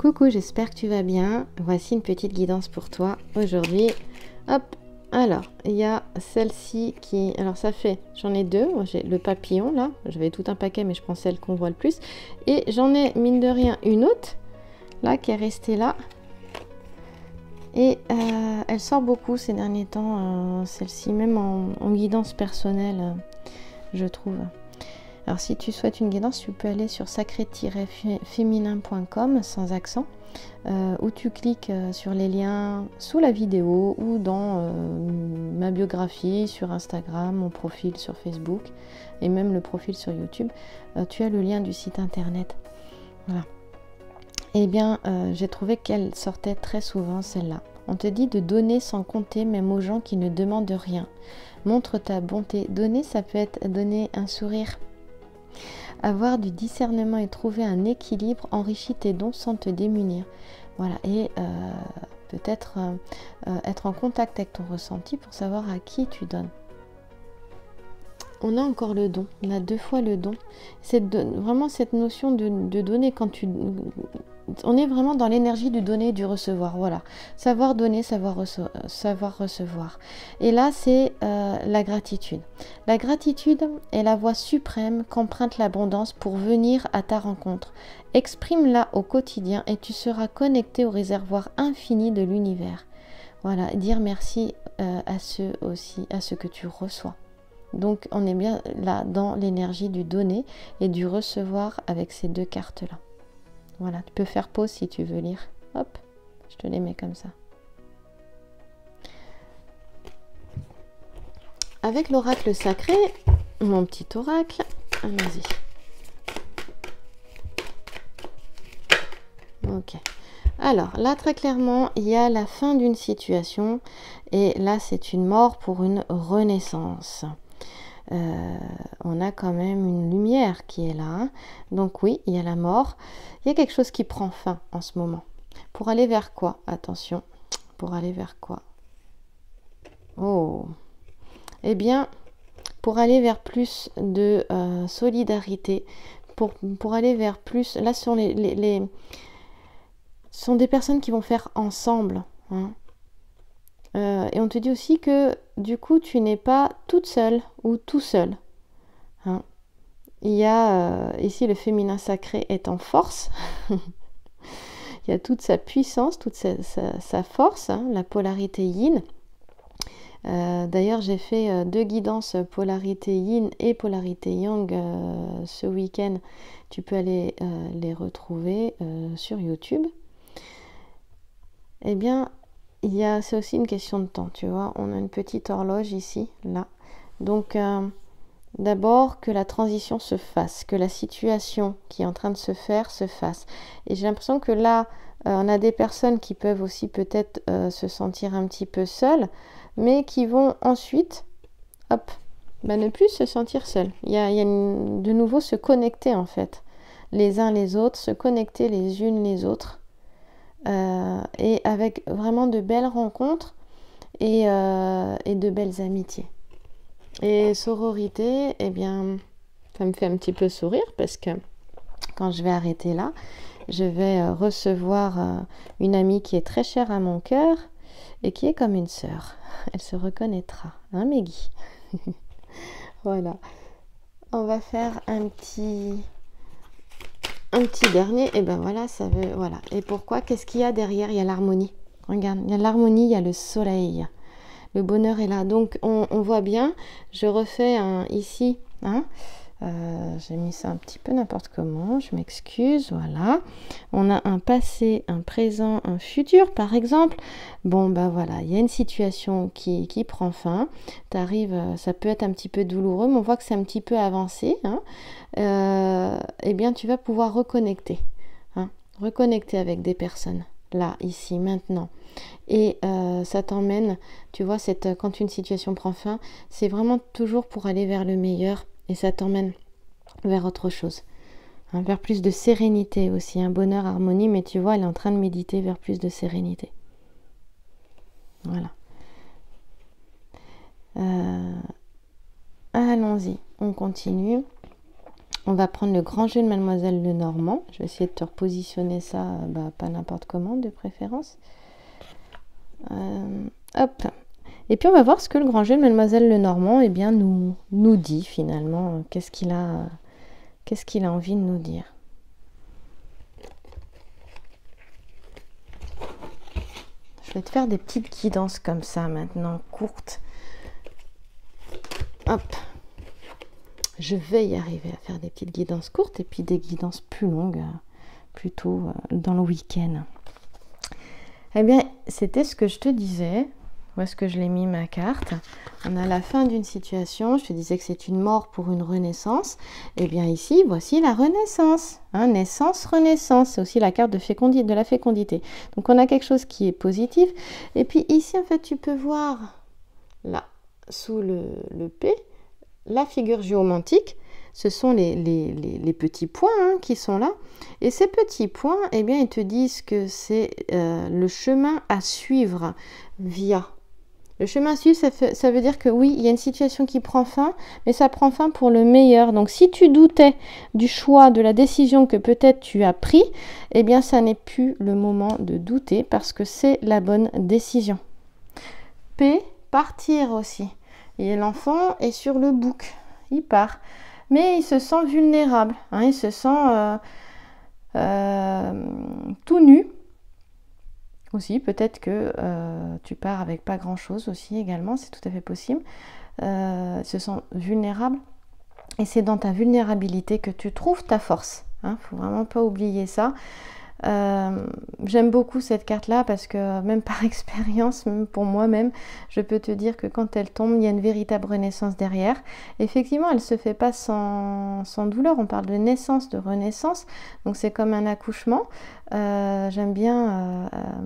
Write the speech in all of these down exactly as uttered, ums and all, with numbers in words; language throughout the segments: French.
Coucou, j'espère que tu vas bien. Voici une petite guidance pour toi aujourd'hui. Hop, alors, il y a celle-ci qui... Alors ça fait, j'en ai deux. J'ai le papillon là, j'avais tout un paquet mais je prends celle qu'on voit le plus. Et j'en ai, mine de rien, une autre, là, qui est restée là. Et euh, elle sort beaucoup ces derniers temps, euh, celle-ci, même en, en guidance personnelle, euh, je trouve. Alors si tu souhaites une guidance, tu peux aller sur sacré tiret féminin point com sans accent, euh, où tu cliques euh, sur les liens sous la vidéo ou dans euh, ma biographie sur Instagram, mon profil sur Facebook et même le profil sur YouTube. Euh, tu as le lien du site internet. Voilà. Eh bien, euh, j'ai trouvé qu'elle sortait très souvent, celle-là. On te dit de donner sans compter, même aux gens qui ne demandent rien. Montre ta bonté. Donner, ça peut être donner un sourire. Avoir du discernement et trouver un équilibre enrichit tes dons sans te démunir. Voilà, et euh, peut-être euh, euh, être en contact avec ton ressenti pour savoir à qui tu donnes. On a encore le don, on a deux fois le don. C'est vraiment cette notion de, de donner quand tu... On est vraiment dans l'énergie du donner et du recevoir, voilà. Savoir donner, savoir, rece savoir recevoir. Et là, c'est euh, la gratitude. La gratitude est la voie suprême qu'emprunte l'abondance pour venir à ta rencontre. Exprime-la au quotidien et tu seras connecté au réservoir infini de l'univers. Voilà, dire merci euh, à ceux aussi, à ceux que tu reçois. Donc, on est bien là dans l'énergie du donner et du recevoir avec ces deux cartes-là. Voilà, tu peux faire pause si tu veux lire. Hop, je te les mets comme ça. Avec l'oracle sacré, mon petit oracle, allons-y. Ok. Alors, là, très clairement, il y a la fin d'une situation. Et là, c'est une mort pour une renaissance. Euh, on a quand même une lumière qui est là. Hein. Donc oui, il y a la mort. Il y a quelque chose qui prend fin en ce moment. Pour aller vers quoi? Attention. Pour aller vers quoi? Oh. Eh bien, pour aller vers plus de euh, solidarité, pour, pour aller vers plus... Là, ce sont, les, les, les, ce sont des personnes qui vont faire ensemble. Hein. Euh, et on te dit aussi que du coup, tu n'es pas toute seule ou tout seul. Hein. Il y a euh, ici le féminin sacré est en force. Il y a toute sa puissance, toute sa, sa, sa force, hein, la polarité yin. Euh, D'ailleurs, j'ai fait euh, deux guidances polarité yin et polarité yang euh, ce week-end. Tu peux aller euh, les retrouver euh, sur YouTube. Eh bien, il y a, c'est aussi une question de temps, tu vois. On a une petite horloge ici, là. Donc, euh, d'abord que la transition se fasse, que la situation qui est en train de se faire se fasse. Et j'ai l'impression que là, euh, on a des personnes qui peuvent aussi peut-être euh, se sentir un petit peu seules, mais qui vont ensuite, hop, bah, ne plus se sentir seules. Il y a, il y a une, de nouveau se connecter en fait, les uns les autres, se connecter les unes les autres. Euh, et avec vraiment de belles rencontres et, euh, et de belles amitiés. Et sororité, eh bien, ça me fait un petit peu sourire parce que quand je vais arrêter là, je vais euh, recevoir euh, une amie qui est très chère à mon cœur et qui est comme une sœur. Elle se reconnaîtra, hein Meggy? Voilà. On va faire un petit... Un petit dernier, et ben voilà, ça veut, voilà. Et pourquoi? Qu'est-ce qu'il y a derrière? Il y a l'harmonie. Regarde, il y a l'harmonie, il y a le soleil. Le bonheur est là. Donc, on, on voit bien, je refais un, ici, hein, euh, j'ai mis ça un petit peu n'importe comment, je m'excuse, voilà. On a un passé, un présent, un futur, par exemple. Bon, ben voilà, il y a une situation qui, qui prend fin. T'arrives, ça peut être un petit peu douloureux, mais on voit que c'est un petit peu avancé, hein. Euh, eh bien, tu vas pouvoir reconnecter, hein, reconnecter avec des personnes, là, ici, maintenant. Et euh, ça t'emmène, tu vois, cette, quand une situation prend fin, c'est vraiment toujours pour aller vers le meilleur et ça t'emmène vers autre chose, hein, vers plus de sérénité aussi, un bonheur, harmonie, mais tu vois, elle est en train de méditer vers plus de sérénité. Voilà. Euh, allons-y, on continue. On va prendre le grand jeu de Mademoiselle Lenormand. Je vais essayer de te repositionner ça, bah, pas n'importe comment de préférence. Euh, hop. Et puis on va voir ce que le grand jeu de Mademoiselle Lenormand eh bien, nous, nous dit finalement. Qu'est-ce qu'il a, qu'est-ce qu'il a envie de nous dire. Je vais te faire des petites guidances comme ça maintenant, courtes. Hop. Je vais y arriver à faire des petites guidances courtes et puis des guidances plus longues, plutôt dans le week-end. Eh bien, c'était ce que je te disais. Où est-ce que je l'ai mis ma carte? On a la fin d'une situation. Je te disais que c'est une mort pour une renaissance. Eh bien ici, voici la renaissance. Hein, naissance, renaissance. C'est aussi la carte de, fécondi- de la fécondité. Donc on a quelque chose qui est positif. Et puis ici, en fait, tu peux voir là, sous le, le P, la figure géomantique. Ce sont les, les, les, les petits points hein, qui sont là. Et ces petits points, eh bien, ils te disent que c'est euh, le chemin à suivre via. Le chemin à suivre, ça, fait, ça veut dire que oui, il y a une situation qui prend fin, mais ça prend fin pour le meilleur. Donc, si tu doutais du choix, de la décision que peut-être tu as pris, eh bien, ça n'est plus le moment de douter parce que c'est la bonne décision. P, partir aussi. Et l'enfant est sur le bouc. Il part. Mais il se sent vulnérable. Hein, il se sent euh, euh, tout nu. Aussi, peut-être que euh, tu pars avec pas grand-chose aussi également, c'est tout à fait possible. Euh, se sent vulnérable et c'est dans ta vulnérabilité que tu trouves ta force. Hein, faut vraiment pas oublier ça. Euh, j'aime beaucoup cette carte-là parce que même par expérience, même pour moi-même, je peux te dire que quand elle tombe, il y a une véritable renaissance derrière. Effectivement, elle se fait pas sans, sans douleur. On parle de naissance, de renaissance, donc c'est comme un accouchement. Euh, j'aime bien euh,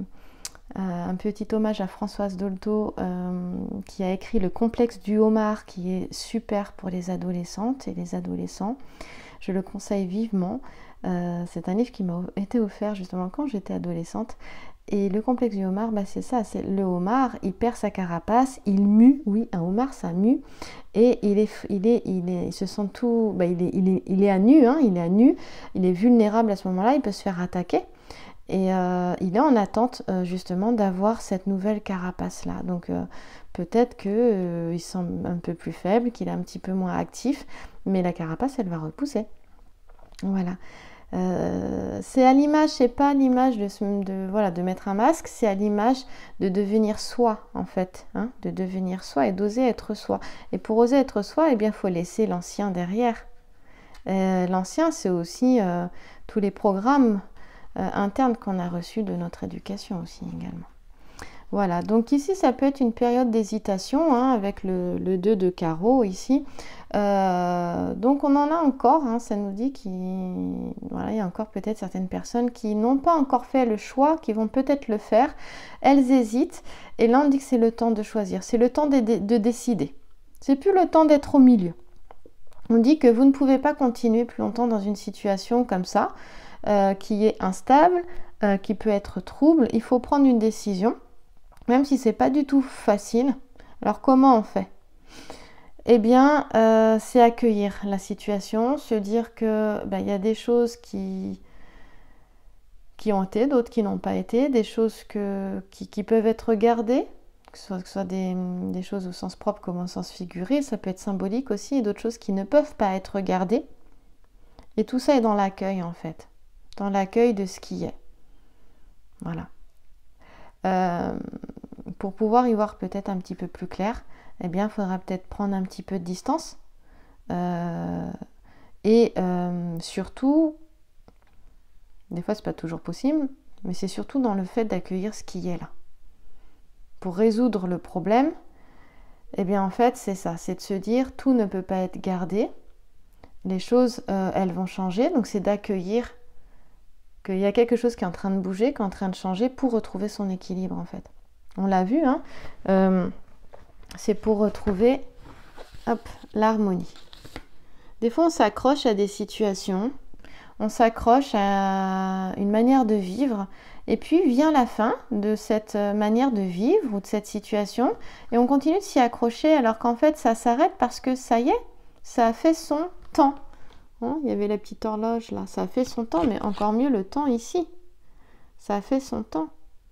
euh, un petit hommage à Françoise Dolto euh, qui a écrit Le complexe du homard, qui est super pour les adolescentes et les adolescents. Je le conseille vivement. Euh, c'est un livre qui m'a été offert justement quand j'étais adolescente. Et le complexe du homard, bah c'est ça, c'est le homard, il perd sa carapace, il mue, oui, un homard ça mue, et il est, il est, il est, il se sent tout, bah il est, il est, il est à nu, hein, il est à nu, il est vulnérable à ce moment-là, il peut se faire attaquer, et euh, il est en attente euh, justement d'avoir cette nouvelle carapace là. Donc euh, peut-être que euh, il semble un peu plus faible, qu'il est un petit peu moins actif, mais la carapace elle va repousser. Voilà. Euh, c'est à l'image, c'est pas à l'image de, de, voilà, de mettre un masque, c'est à l'image de devenir soi en fait, hein, de devenir soi et d'oser être soi. Et pour oser être soi, eh bien, faut laisser l'ancien derrière. Euh, l'ancien, c'est aussi euh, tous les programmes euh, internes qu'on a reçus de notre éducation aussi également. Voilà, donc ici ça peut être une période d'hésitation hein, avec le, le deux de carreau ici. Euh, donc on en a encore, hein, ça nous dit qu'il voilà, y a encore peut-être certaines personnes qui n'ont pas encore fait le choix, qui vont peut-être le faire. Elles hésitent et là on dit que c'est le temps de choisir, c'est le temps de, de, de décider. C'est plus le temps d'être au milieu. On dit que vous ne pouvez pas continuer plus longtemps dans une situation comme ça, euh, qui est instable, euh, qui peut être trouble. Il faut prendre une décision. Même si c'est pas du tout facile. Alors comment on fait? Eh bien, euh, c'est accueillir la situation, se dire que ben, y a des choses qui, qui ont été, d'autres qui n'ont pas été, des choses que, qui, qui peuvent être gardées, que ce soit, que ce soit des, des choses au sens propre comme au sens figuré, ça peut être symbolique aussi, et d'autres choses qui ne peuvent pas être gardées. Et tout ça est dans l'accueil en fait, dans l'accueil de ce qui est. Voilà. Euh, pour pouvoir y voir peut-être un petit peu plus clair, eh bien, il faudra peut-être prendre un petit peu de distance. Euh, et euh, surtout, des fois, c'est pas toujours possible, mais c'est surtout dans le fait d'accueillir ce qui est là. Pour résoudre le problème, eh bien, en fait, c'est ça, c'est de se dire, tout ne peut pas être gardé. Les choses, euh, elles vont changer, donc c'est d'accueillir qu'il y a quelque chose qui est en train de bouger, qui est en train de changer pour retrouver son équilibre, en fait. On l'a vu, hein, euh, c'est pour retrouver hop, l'harmonie. Des fois, on s'accroche à des situations, on s'accroche à une manière de vivre, et puis vient la fin de cette manière de vivre ou de cette situation, et on continue de s'y accrocher alors qu'en fait, ça s'arrête parce que ça y est, ça a fait son temps. Hein, il y avait la petite horloge là, ça a fait son temps, mais encore mieux le temps ici. Ça a fait son temps.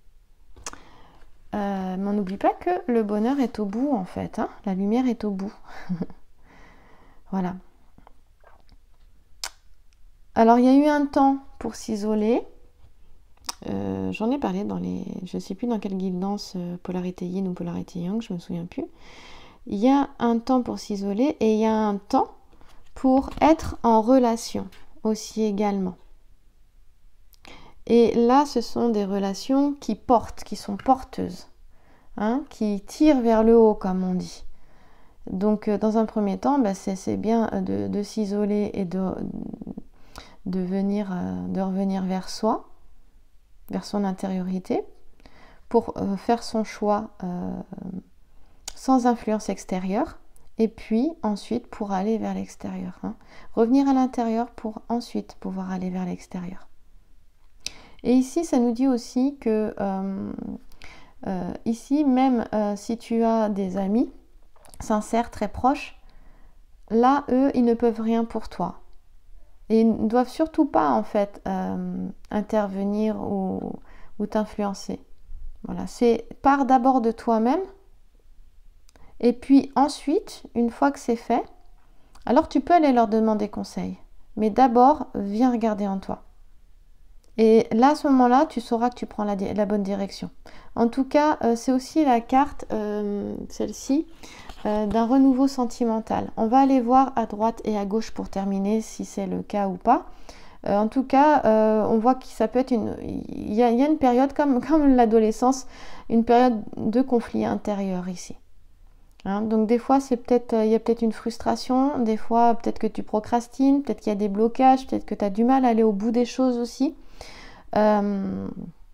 Euh, mais on n'oublie pas que le bonheur est au bout en fait. Hein, la lumière est au bout. Voilà. Alors il y a eu un temps pour s'isoler. Euh, J'en ai parlé dans les... Je ne sais plus dans quelle guidance, euh, polarité yin ou polarité yang, je me souviens plus. Il y a un temps pour s'isoler et il y a un temps pour être en relation aussi également. Et là, ce sont des relations qui portent, qui sont porteuses, hein, qui tirent vers le haut, comme on dit. Donc, euh, dans un premier temps, bah, c'est bien de, de s'isoler et de, de, venir, euh, de revenir vers soi, vers son intériorité, pour euh, faire son choix euh, sans influence extérieure, et puis ensuite pour aller vers l'extérieur. Hein. Revenir à l'intérieur pour ensuite pouvoir aller vers l'extérieur. Et ici, ça nous dit aussi que, euh, euh, ici, même euh, si tu as des amis sincères, très proches, là, eux, ils ne peuvent rien pour toi. Et ils ne doivent surtout pas, en fait, euh, intervenir ou, ou t'influencer. Voilà, c'est pars d'abord de toi-même, et puis ensuite, une fois que c'est fait, alors tu peux aller leur demander conseil. Mais d'abord, viens regarder en toi. Et là, à ce moment-là, tu sauras que tu prends la, la bonne direction. En tout cas, euh, c'est aussi la carte, euh, celle-ci, euh, d'un renouveau sentimental. On va aller voir à droite et à gauche pour terminer, si c'est le cas ou pas. Euh, en tout cas, euh, on voit que ça peut être une... Il y a, il y a une période, comme, comme l'adolescence, une période de conflit intérieur ici. Hein, donc des fois, c'est peut-être, il y a peut-être une frustration, des fois, peut-être que tu procrastines, peut-être qu'il y a des blocages, peut-être que tu as du mal à aller au bout des choses aussi. Euh,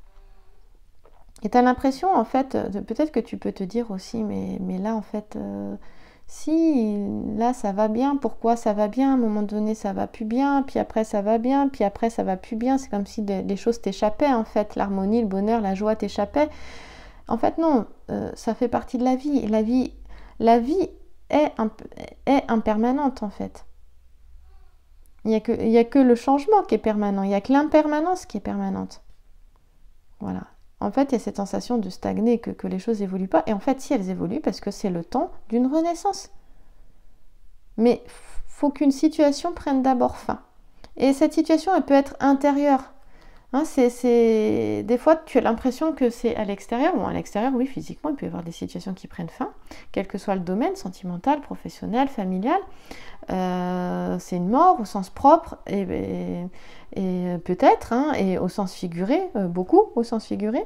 et tu as l'impression, en fait, peut-être que tu peux te dire aussi, mais, mais là, en fait, euh, si, là, ça va bien, pourquoi ça va bien? À un moment donné, ça va plus bien, puis après, ça va bien, puis après, ça va plus bien. C'est comme si de, les choses t'échappaient, en fait, l'harmonie, le bonheur, la joie t'échappaient. En fait, non, euh, ça fait partie de la vie. La vie, la vie est, est impermanente, en fait. Il n'y a que, il y a que le changement qui est permanent, il n'y a que l'impermanence qui est permanente. Voilà. En fait, il y a cette sensation de stagner, que, que les choses n'évoluent pas. Et en fait, si elles évoluent, parce que c'est le temps d'une renaissance. Mais il faut qu'une situation prenne d'abord fin. Et cette situation, elle peut être intérieure. Hein, c'est, c'est... Des fois, tu as l'impression que c'est à l'extérieur. Bon, à l'extérieur, oui, physiquement, il peut y avoir des situations qui prennent fin, quel que soit le domaine, sentimental, professionnel, familial. Euh, c'est une mort au sens propre, et, et, et peut-être, hein, et au sens figuré, euh, beaucoup au sens figuré.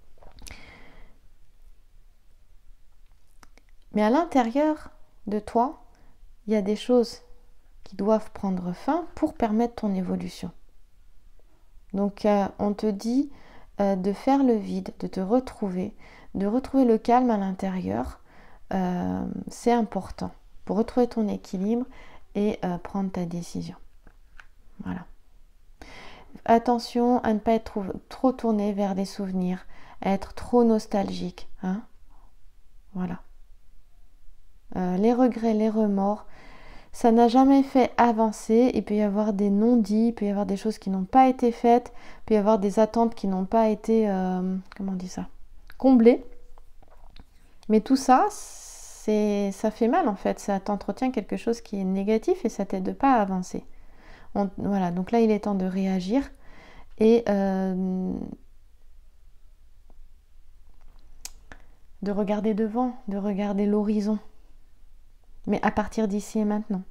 Mais à l'intérieur de toi, il y a des choses qui doivent prendre fin pour permettre ton évolution. Donc euh, on te dit euh, de faire le vide, de te retrouver, de retrouver le calme à l'intérieur. Euh, c'est important pour retrouver ton équilibre et euh, prendre ta décision. Voilà. Attention à ne pas être trop, trop tourné vers des souvenirs, à être trop nostalgique. Hein, voilà. Euh, les regrets, les remords, ça n'a jamais fait avancer. Il peut y avoir des non-dits, il peut y avoir des choses qui n'ont pas été faites, il peut y avoir des attentes qui n'ont pas été, euh, comment on dit ça, comblées. Mais tout ça, c'est, ça fait mal en fait. Ça t'entretient quelque chose qui est négatif et ça t'aide pas à avancer. On, voilà, donc là, il est temps de réagir et euh, de regarder devant, de regarder l'horizon. Mais à partir d'ici et maintenant.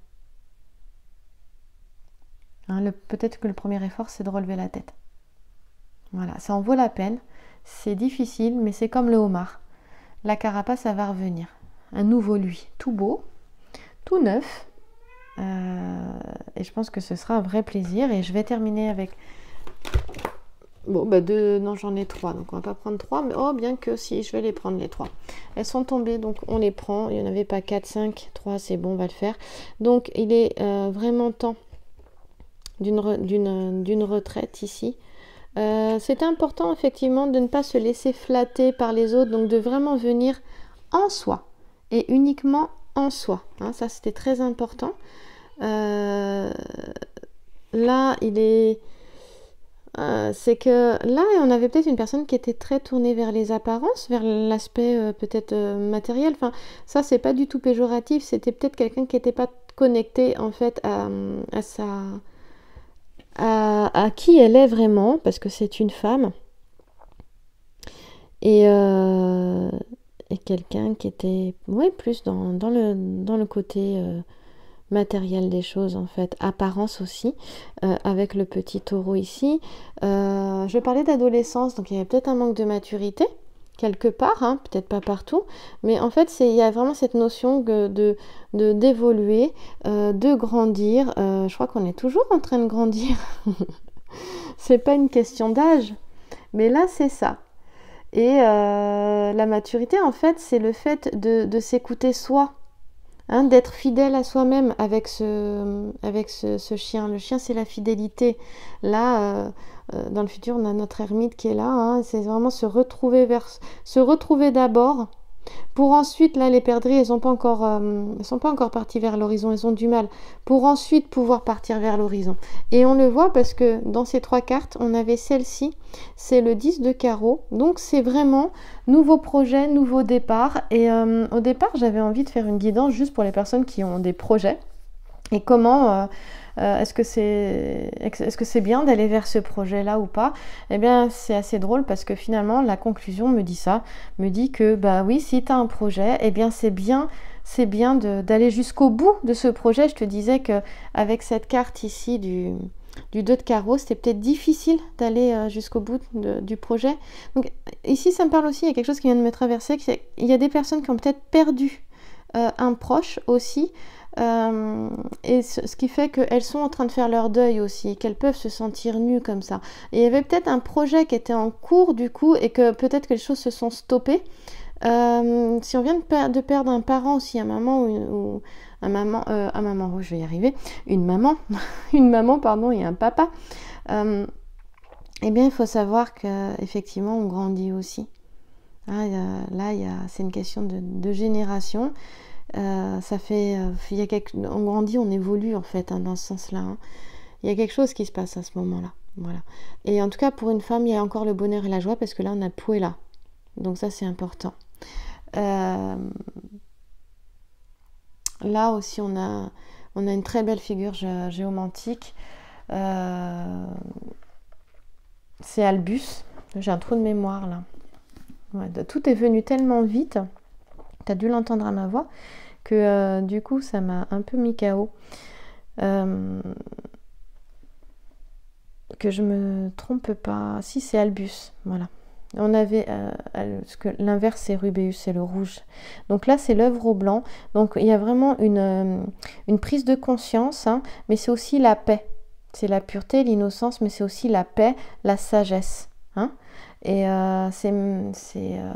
Hein, le, peut-être que le premier effort, c'est de relever la tête. Voilà, ça en vaut la peine. C'est difficile, mais c'est comme le homard. La carapace, ça va revenir. Un nouveau lui, tout beau, tout neuf. Euh, et je pense que ce sera un vrai plaisir. Et je vais terminer avec... Bon, bah deux, non, j'en ai trois, donc on va pas prendre trois, mais oh, bien que si, je vais les prendre les trois. Elles sont tombées, donc on les prend. Il n'y en avait pas quatre, cinq, trois, c'est bon, on va le faire. Donc il est euh, vraiment temps d'une, re, d'une, d'une retraite ici. Euh, c'est important effectivement de ne pas se laisser flatter par les autres, donc de vraiment venir en soi et uniquement en soi. Hein, ça, c'était très important. Euh, là, il est... euh, c'est que là, on avait peut-être une personne qui était très tournée vers les apparences, vers l'aspect euh, peut-être euh, matériel. Enfin, ça, c'est pas du tout péjoratif. C'était peut-être quelqu'un qui n'était pas connecté en fait à, à sa... À, à qui elle est vraiment, parce que c'est une femme. Et, euh, et quelqu'un qui était ouais, plus dans, dans, le, dans le côté euh, matériel des choses, en fait, apparence aussi, euh, avec le petit taureau ici. Euh, je parlais d'adolescence, donc il y avait peut-être un manque de maturité, quelque part, hein, peut-être pas partout, mais en fait, c'est, il y a vraiment cette notion de, de, de- d'évoluer, euh, de grandir. Euh, je crois qu'on est toujours en train de grandir. C'est pas une question d'âge, mais là, c'est ça. Et euh, la maturité, en fait, c'est le fait de, de s'écouter soi, hein, d'être fidèle à soi-même avec ce, avec ce, ce chien. Le chien, c'est la fidélité. Là, euh, euh, dans le futur, on a notre ermite qui est là. Hein, c'est vraiment se retrouver vers, se retrouver d'abord. Pour ensuite, là, les perdrix, elles sont pas encore, euh, elles sont pas encore parties vers l'horizon, elles ont du mal. Pour ensuite pouvoir partir vers l'horizon. Et on le voit parce que dans ces trois cartes, on avait celle-ci, c'est le dix de carreau. Donc c'est vraiment nouveau projet, nouveau départ. Et euh, au départ, j'avais envie de faire une guidance juste pour les personnes qui ont des projets. Et comment euh, euh, est-ce que c'est est-ce que c'est bien d'aller vers ce projet-là ou pas? Eh bien, c'est assez drôle parce que finalement, la conclusion me dit ça, me dit que bah oui, si tu as un projet, eh bien c'est bien, c'est bien de- d'aller jusqu'au bout de ce projet. Je te disais que avec cette carte ici du du deux de carreau, c'était peut-être difficile d'aller euh, jusqu'au bout de- du projet. Donc ici, ça me parle aussi, il y a quelque chose qui vient de me traverser, c'est- il y a des personnes qui ont peut-être perdu euh, un proche aussi. Euh, et ce, ce qui fait qu'elles sont en train de faire leur deuil aussi, qu'elles peuvent se sentir nues comme ça. Et il y avait peut-être un projet qui était en cours du coup et que peut-être que les choses se sont stoppées. Euh, si on vient de, per- de perdre un parent aussi, un maman ou, ou un maman, euh, un maman, oh, je vais y arriver, une maman, une maman pardon et un papa. Euh, eh bien, il faut savoir que effectivement, on grandit aussi. Ah, il y a- là, il y a, c'est une question de, de génération. Euh, ça fait, euh, il y a quelque, on grandit, on évolue en fait hein, dans ce sens-là. Hein. Il y a quelque chose qui se passe à ce moment-là. Voilà. Et en tout cas, pour une femme, il y a encore le bonheur et la joie parce que là, on a Pouella. Donc ça, c'est important. Euh, là aussi, on a, on a une très belle figure gé- géomantique. Euh, c'est Albus. J'ai un trou de mémoire là. Ouais, de- tout est venu tellement vite. Tu as dû l'entendre à ma voix que euh, du coup, ça m'a un peu mis K O. Euh, que je me trompe pas. Si, c'est Albus. Voilà. On avait, euh, parce que l'inverse c'est Rubéus, c'est le rouge. Donc là c'est l'œuvre au blanc. Donc il y a vraiment une, euh, une prise de conscience, hein, mais c'est aussi la paix. C'est la pureté, l'innocence, mais c'est aussi la paix, la sagesse. Hein. Et euh, c'est, c'est euh,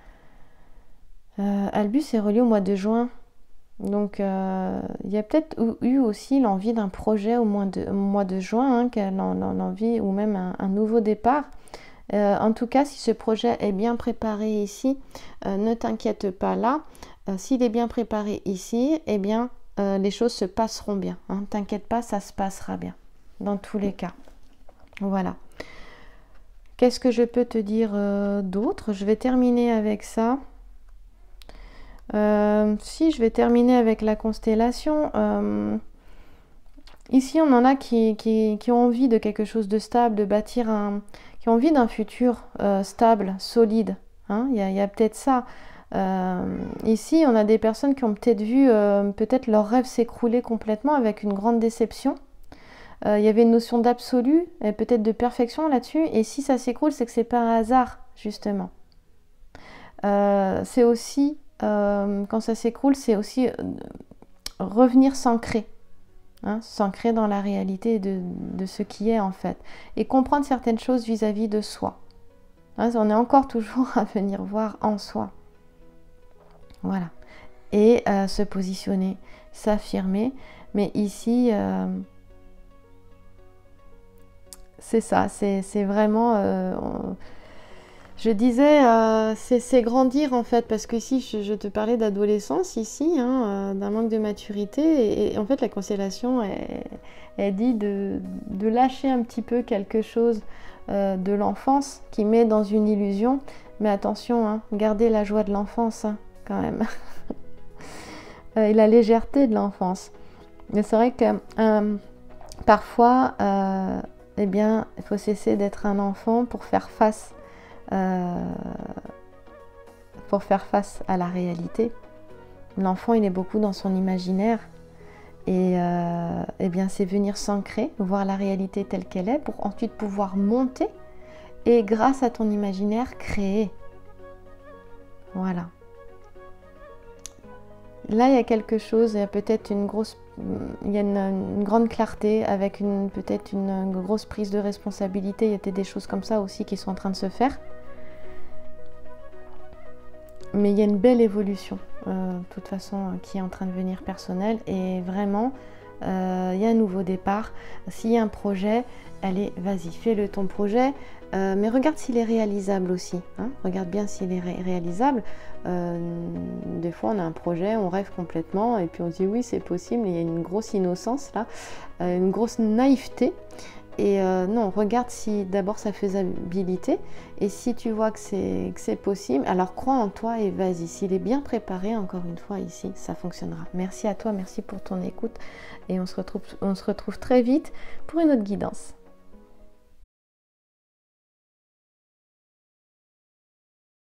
euh, Albus est relié au mois de juin. Donc euh, il y a peut-être eu aussi l'envie d'un projet au mois de, au mois de juin, hein, l'envie ou même un, un nouveau départ. Euh, en tout cas, si ce projet est bien préparé ici, euh, ne t'inquiète pas là. Euh, S'il est bien préparé ici, eh bien, euh, les choses se passeront bien. Hein. T'inquiète pas, ça se passera bien. Dans tous les cas. Voilà. Qu'est-ce que je peux te dire euh, d'autre? Je vais terminer avec ça. Euh, si, je vais terminer avec la constellation. Euh, ici, on en a qui, qui, qui ont envie de quelque chose de stable, de bâtir un... qui ont envie d'un futur euh, stable, solide. Hein. Il y a, il y a peut-être ça. Euh, ici, on a des personnes qui ont peut-être vu euh, peut-être leur rêve s'écrouler complètement avec une grande déception. Euh, il y avait une notion d'absolu et peut-être de perfection là-dessus. Et si ça s'écroule, c'est que c'est pas un hasard, justement. Euh, c'est aussi, euh, quand ça s'écroule, c'est aussi euh, revenir s'ancrer. Hein, s'ancrer dans la réalité de, de ce qui est en fait. Et comprendre certaines choses vis-à-vis de soi. Hein, on est encore toujours à venir voir en soi. Voilà. Et euh, se positionner, s'affirmer. Mais ici, euh, c'est ça, c'est, c'est vraiment... Euh, on, Je disais, euh, c'est grandir en fait, parce que ici, je, je te parlais d'adolescence, ici, hein, euh, d'un manque de maturité, et, et, en fait, la constellation, elle, elle dit de, de lâcher un petit peu quelque chose euh, de l'enfance qui met dans une illusion, mais attention, hein, gardez la joie de l'enfance, hein, quand même, et la légèreté de l'enfance. Mais c'est vrai que euh, parfois, euh, eh bien, il faut cesser d'être un enfant pour faire face Euh, pour faire face à la réalité. L'enfant, il est beaucoup dans son imaginaire et euh, eh bien, c'est venir s'ancrer, voir la réalité telle qu'elle est pour ensuite pouvoir monter et grâce à ton imaginaire, créer. Voilà. Là, il y a quelque chose, il y a peut-être une grosse, il y a une, une grande clarté avec une, peut-être une, une grosse prise de responsabilité. Il y a peut-être des choses comme ça aussi qui sont en train de se faire. Mais il y a une belle évolution, euh, de toute façon, euh, qui est en train de devenir personnelle. Et vraiment, euh, il y a un nouveau départ. S'il y a un projet, allez, vas-y, fais-le ton projet. Euh, mais regarde s'il est réalisable aussi. Hein, regarde bien s'il est ré réalisable. Euh, des fois, on a un projet, on rêve complètement. Et puis on se dit oui, c'est possible. Il y a une grosse innocence là, euh, une grosse naïveté. Et euh, non, regarde si d'abord sa faisabilité, et si tu vois que c'est possible, alors crois en toi et vas-y. S'il est bien préparé, encore une fois ici, ça fonctionnera. Merci à toi, merci pour ton écoute, et on se retrouve, on se retrouve très vite pour une autre guidance.